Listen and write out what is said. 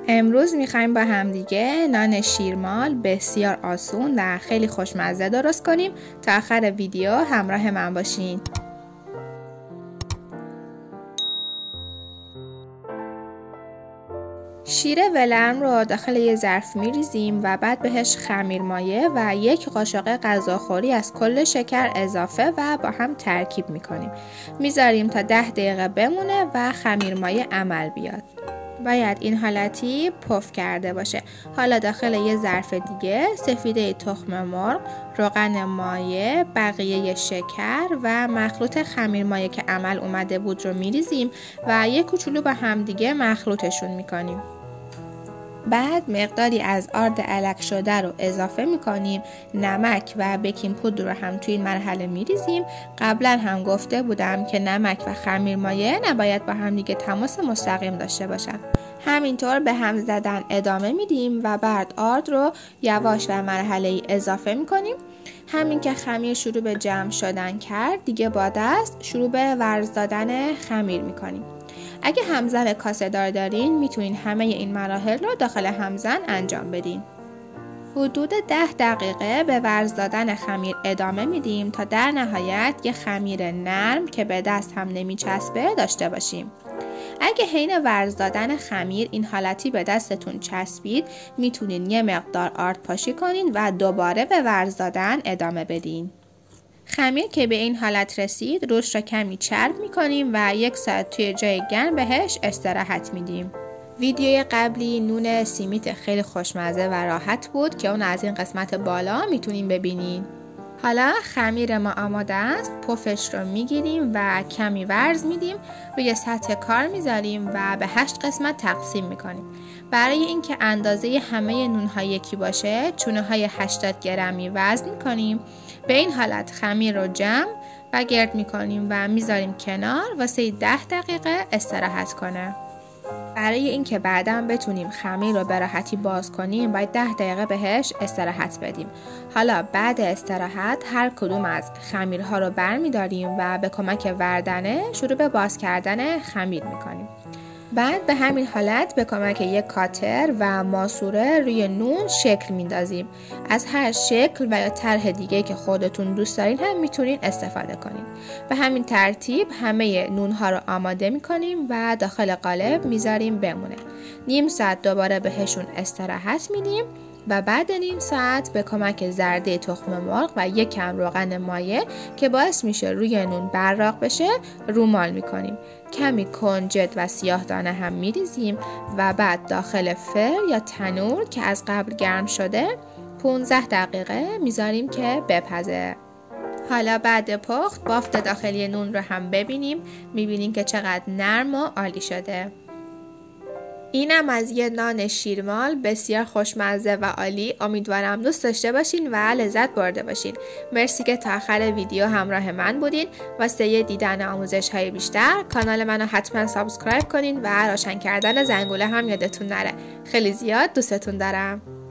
امروز میخوایم با همدیگه نان شیرمال بسیار آسون و خیلی خوشمزه درست کنیم. تا آخر ویدیو همراه من باشین. شیر ولرم رو داخل یه ظرف میریزیم و بعد بهش خمیر مایه و یک قاشق غذاخوری از کل شکر اضافه و با هم ترکیب میکنیم. میذاریم تا 10 دقیقه بمونه و خمیر مایه عمل بیاد. باید این حالتی پف کرده باشه. حالا داخل یه ظرف دیگه سفیده تخم مرغ، روغن مایه، بقیه شکر و مخلوط خمیر مایه که عمل اومده بود رو میریزیم و یه کوچولو با هم دیگه مخلوطشون میکنیم. بعد مقداری از آرد الک شده رو اضافه میکنیم. نمک و بیکینگ پودر رو هم توی این مرحله میریزیم. قبلا هم گفته بودم که نمک و خمیر مایه نباید با هم دیگه تماس مستقیم داشته باشن. همینطور به هم زدن ادامه میدیم و بعد آرد رو یواش و مرحله‌ای اضافه میکنیم. همین که خمیر شروع به جمع شدن کرد دیگه با دست شروع به ورز دادن خمیر میکنیم. اگه همزن کاسه دار دارین میتونین همه این مراحل رو داخل همزن انجام بدین. حدود 10 دقیقه به ورز دادن خمیر ادامه میدیم تا در نهایت یه خمیر نرم که به دست هم نمیچسبه داشته باشیم. اگه حین ورز دادن خمیر این حالتی به دستتون چسبید میتونین یه مقدار آرد پاشی کنین و دوباره به ورز دادن ادامه بدین. خمیر که به این حالت رسید روش را کمی چرب میکنیم و 1 ساعت توی جای گرم بهش استراحت میدیم. ویدیوی قبلی نون سیمیت خیلی خوشمزه و راحت بود که اون از این قسمت بالا میتونیم ببینین. حالا خمیر ما آماده است. پفش رو میگیریم و کمی ورز میدیم. روی سطح کار میذاریم و به 8 قسمت تقسیم میکنیم. برای اینکه اندازه همه نونها یکی باشه چونه های 80 گرمی وزن میکنیم. به این حالت خمیر رو جمع و گرد میکنیم و میذاریم کنار واسه 10 دقیقه استراحت کنه. برای اینکه بعداً بتونیم خمیر رو به راحتی باز کنیم باید 10 دقیقه بهش استراحت بدیم. حالا بعد استراحت هر کدوم از خمیرها رو برمیداریم و به کمک وردنه شروع به باز کردن خمیر میکنیم. بعد به همین حالت به کمک یک کاتر و ماسوره روی نون شکل میندازیم. از هر شکل و یا طرح دیگه که خودتون دوست دارین هم میتونین استفاده کنین. به همین ترتیب همه نونها رو آماده میکنیم و داخل قالب میذاریم بمونه. نیم ساعت دوباره بهشون استراحت میدیم و بعد نیم ساعت به کمک زرده تخم مرغ و یک کم روغن مایه که باعث میشه روی نون براق بشه رومال میکنیم. کمی کنجد و سیاه دانه هم میریزیم و بعد داخل فرن یا تنور که از قبل گرم شده 15 دقیقه میذاریم که بپزه. حالا بعد پخت بافت داخلی نون رو هم ببینیم. میبینیم که چقدر نرم و عالی شده. اینم از یه نان شیرمال بسیار خوشمزه و عالی. امیدوارم دوست داشته باشین و لذت برده باشین. مرسی که تا آخر ویدیو همراه من بودین. واسه دیدن آموزش های بیشتر کانال منو حتما سابسکرایب کنین و روشن کردن زنگوله هم یادتون نره. خیلی زیاد دوستتون دارم.